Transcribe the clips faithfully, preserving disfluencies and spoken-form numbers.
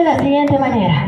de la siguiente manera.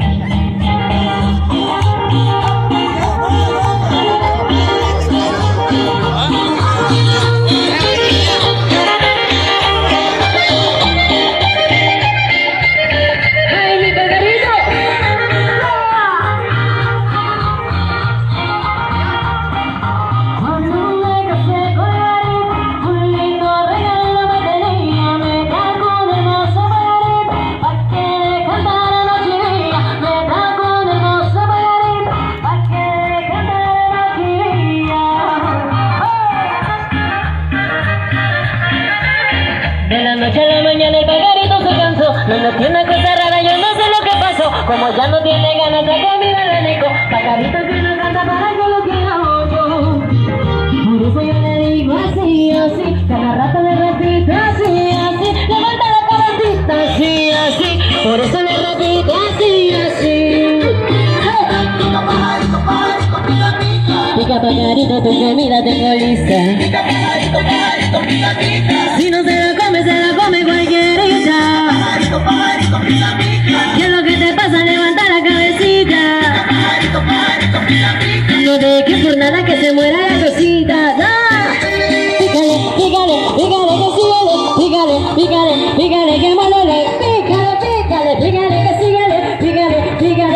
De la noche a la mañana el pajarito se cansó. No nos tiene una cosa rara, yo no sé lo que pasó. Como ya no tiene ganas de comida le digo, pajarito que no canta para que lo quiera mucho. Por eso yo le digo así, así, cada rato le repito así, así. Levanta la cabecita así, así. Por eso le repito así, así. Pica pajarito, pajarito, pica pica. Pica pajarito, tu comida tengo lista. Pica pajarito, pajarito, pica pica. Si no se la come, se la come cualquierita. Pajarito, pajarito, pica pica. ¿Qué es lo que te pasa? Levanta la cabecita. Pajarito, pajarito, pica pica. No dejes por nada que se muera la cosita. ¡Ah! Pícale, pícale, pícale que síguele. Pícale, pícale, pícale que molele. Pícale, pícale, pícale que síguele. Pícale, pícale.